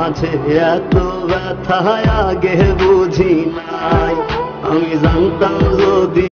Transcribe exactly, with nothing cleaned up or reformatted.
মাঝে এত ব্যথা আগে বুঝি নাই। আমি জানতাম যদি